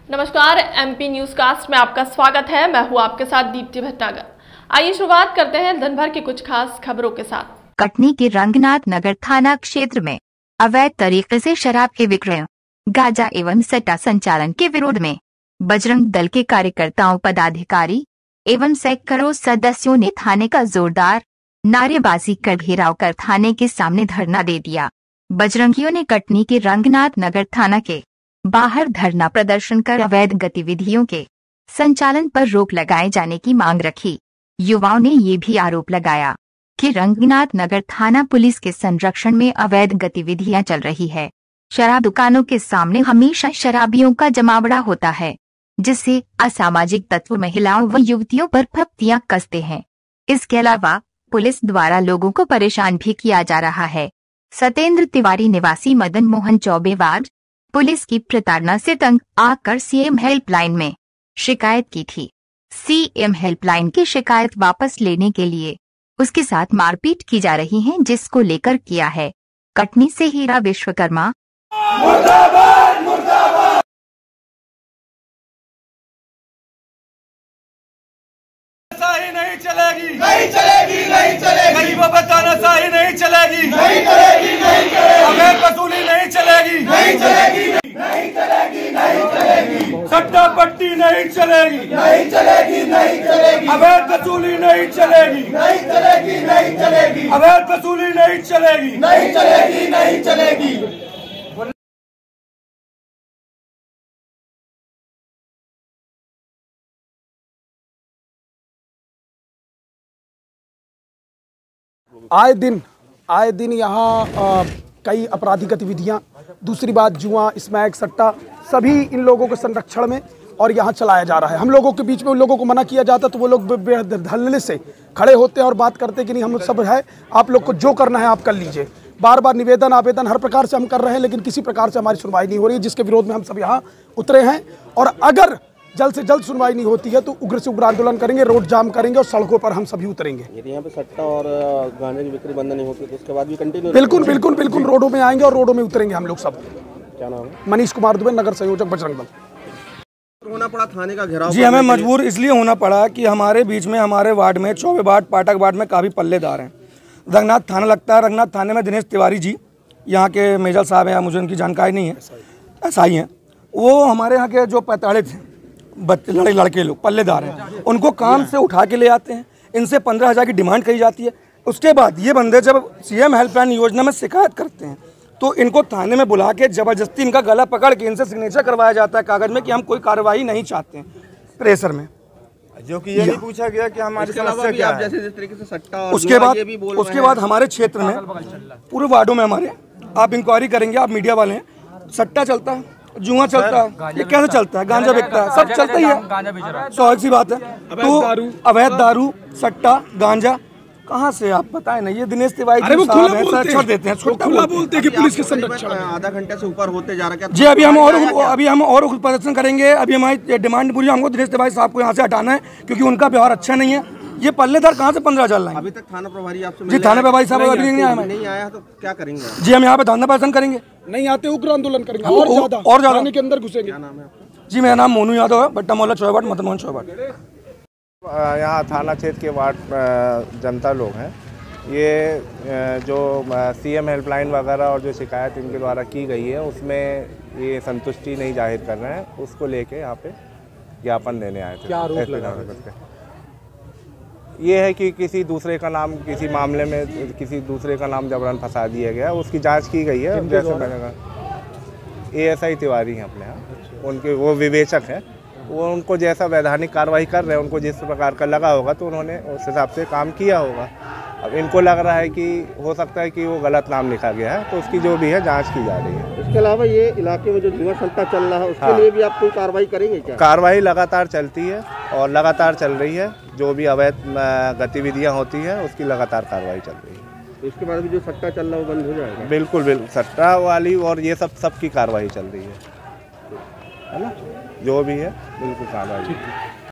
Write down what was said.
नमस्कार, MP news cast में आपका स्वागत है। मैं हूं आपके साथ दीप्ति भटनागर। आइए शुरुआत करते हैं दिन भर की कुछ खास खबरों के साथ। कटनी के रंगनाथ नगर थाना क्षेत्र में अवैध तरीके से शराब के विक्रय, गांजा एवं सट्टा संचालन के विरोध में बजरंग दल के कार्यकर्ताओं, पदाधिकारी एवं सैकड़ों सदस्यों ने थाने का जोरदार नारेबाजी कर घेराव कर थाने के सामने धरना दे दिया। बजरंगियों ने कटनी के रंगनाथ नगर थाना के बाहर धरना प्रदर्शन कर अवैध गतिविधियों के संचालन पर रोक लगाए जाने की मांग रखी। युवाओं ने ये भी आरोप लगाया कि रंगनाथ नगर थाना पुलिस के संरक्षण में अवैध गतिविधियां चल रही है। शराब दुकानों के सामने हमेशा शराबियों का जमावड़ा होता है, जिससे असामाजिक तत्व महिलाओं व युवतियों पर फप्तियां कसते हैं। इसके अलावा पुलिस द्वारा लोगों को परेशान भी किया जा रहा है। सत्येंद्र तिवारी निवासी मदन मोहन चौबे वार्ड पुलिस की प्रताड़ना से तंग आकर सीएम हेल्पलाइन में शिकायत की थी। सीएम हेल्पलाइन की शिकायत वापस लेने के लिए उसके साथ मारपीट की जा रही है, जिसको लेकर किया है। कटनी से हीरा विश्वकर्मा। मुर्दाबाद मुर्दाबाद। शाही नहीं चलेगी, नहीं चलेगी, नहीं चलेगी। गरीबों पर तानाशाही नहीं चलेगी, नहीं चलेगी, नहीं चलेगी। अवैध वसूली नहीं चलेगी, नहीं चलेगी, नहीं चलेगी, नहीं चलेगी। सट्टा पट्टी नहीं चलेगी, नहीं चलेगी, नहीं चलेगी। अवैध वसूली नहीं चलेगी, नहीं चलेगी, नहीं चलेगी। अवैध वसूली नहीं चलेगी, नहीं चलेगी, नहीं चलेगी। आए दिन यहाँ कई आपराधिक गतिविधियाँ, दूसरी बात जुआ, स्मैक, सट्टा, सभी इन लोगों के संरक्षण में और यहाँ चलाया जा रहा है। हम लोगों के बीच में उन लोगों को मना किया जाता तो वो लोग धल्ले से खड़े होते हैं और बात करते कि नहीं, हम सब है, आप लोग को जो करना है आप कर लीजिए। बार बार निवेदन आवेदन हर प्रकार से हम कर रहे हैं, लेकिन किसी प्रकार से हमारी सुनवाई नहीं हो रही है, जिसके विरोध में हम सब यहाँ उतरे हैं। और अगर जल्द से जल्द सुनवाई नहीं होती है तो उग्र से उग्र आंदोलन करेंगे, रोड जाम करेंगे और सड़कों पर हम सभी उतरेंगे। यदि यहाँ पे सट्टा और गांजे की बिक्री बंद नहीं होती तो उसके बाद भी कंटिन्यू बिल्कुल बिल्कुल बिल्कुल रोडों में आएंगे और रोडों में उतरेंगे हम लोग सब। क्या नाम है? मनीष कुमार दुबे, नगर संयोजक, बजरंग दल। होना पड़ा थाने का घेराव। जी, हमें मजबूर इसलिए होना पड़ा कि हमारे बीच में, हमारे वार्ड में, चौबे वार्ड, पाठक वार्ड में काफ़ी पल्लेदार हैं। रंगनाथ थाना लगता है। रंगनाथ थाने में दिनेश तिवारी जी, यहाँ के मेजर साहब हैं, या मुझे उनकी जानकारी नहीं है, एसआई हैं। वो हमारे यहाँ के जो प्रताड़ित हैं लड़के लोग पल्लेदार हैं, उनको काम से उठा के ले आते हैं। इनसे 15,000 की डिमांड करी जाती है। उसके बाद ये बंदे जब सीएम हेल्पलाइन योजना में शिकायत करते हैं तो इनको थाने में बुला के जबरदस्ती इनका गला पकड़ के इनसे सिग्नेचर करवाया जाता है कागज में कि हम कोई कार्रवाई नहीं चाहते हैं, प्रेशर में, जो कि ये नहीं पूछा गया कि हमारी समस्या क्या है। जैसे जिस तरीके से सट्टा और उसके बाद हमारे क्षेत्र में पूरे वार्डों में हमारे, आप इंक्वायरी करेंगे, आप मीडिया वाले हैं, सट्टा चलता है, जुआ चलता है, ये कैसे चलता है, गांजा बिकता है, सब चलता ही है। स्वाभाविक सी बात है। तो अवैध दारू, सट्टा, गांजा कहाँ से आप बताएं ना। ये दिनेश तिवारी जी साहब देते हैं, खुला बोलते हैं कि पुलिस के संरक्षण में। आधा घंटे से ऊपर होते जा रहा है जी। अभी हम और प्रदर्शन करेंगे। अभी हमारी डिमांड पूरी, हमको दिनेश तिवारी साहब को यहाँ से हटाना है क्योंकि उनका व्यवहार अच्छा नहीं है। ये पल्लेदार कहाँ से 15,000 लाएंगे? अभी तक थाना प्रभारी आपसे जी, थाना प्रभारी साहब अभी नहीं आया तो क्या करेंगे? जी, हम यहाँ पे धरना प्रदर्शन करेंगे। नहीं आते उग्र आंदोलन करेंगे और ज्यादा थाने के अंदर घुसेंगे। क्या नाम है आपका? जी, मेरा नाम मोनू यादव है, बट्टा मोहल्ला चौबे वार्ड, मदन मोहन चौबे वार्ड। यहाँ थाना क्षेत्र के वार्ड जनता लोग हैं, ये जो सीएम हेल्पलाइन वगैरह और जो शिकायत इनके द्वारा की गई है उसमें ये संतुष्टि नहीं जाहिर कर रहे हैं, उसको लेके यहाँ पे ज्ञापन देने आए थे। क्या आरोप लगा रहे? ये है कि किसी दूसरे का नाम, किसी मामले में किसी दूसरे का नाम जबरन फंसा दिया गया, उसकी जांच की गई है। जैसे मैंने कहा, एएसआई तिवारी हैं अपने यहाँ, उनके वो विवेचक हैं, वो उनको जैसा वैधानिक कार्रवाई कर रहे हैं, उनको जिस प्रकार का लगा होगा तो उन्होंने उस हिसाब से काम किया होगा। अब इनको लग रहा है कि हो सकता है कि वो गलत नाम लिखा गया है, तो उसकी जो भी है जांच की जा रही है। इसके अलावा ये इलाके में जो जुआ सट्टा चल रहा है उसके लिए भी आप कोई कार्रवाई करेंगे क्या? कार्रवाई लगातार चलती है और लगातार चल रही है। जो भी अवैध गतिविधियाँ होती हैं उसकी लगातार कार्रवाई चल रही है। इसके बाद भी जो सट्टा चल रहा है वो बंद हो जाएगा? बिल्कुल बिल्कुल, सट्टा वाली और ये सब की कार्रवाई चल रही है ना, जो भी है बिल्कुल कार्रवाई।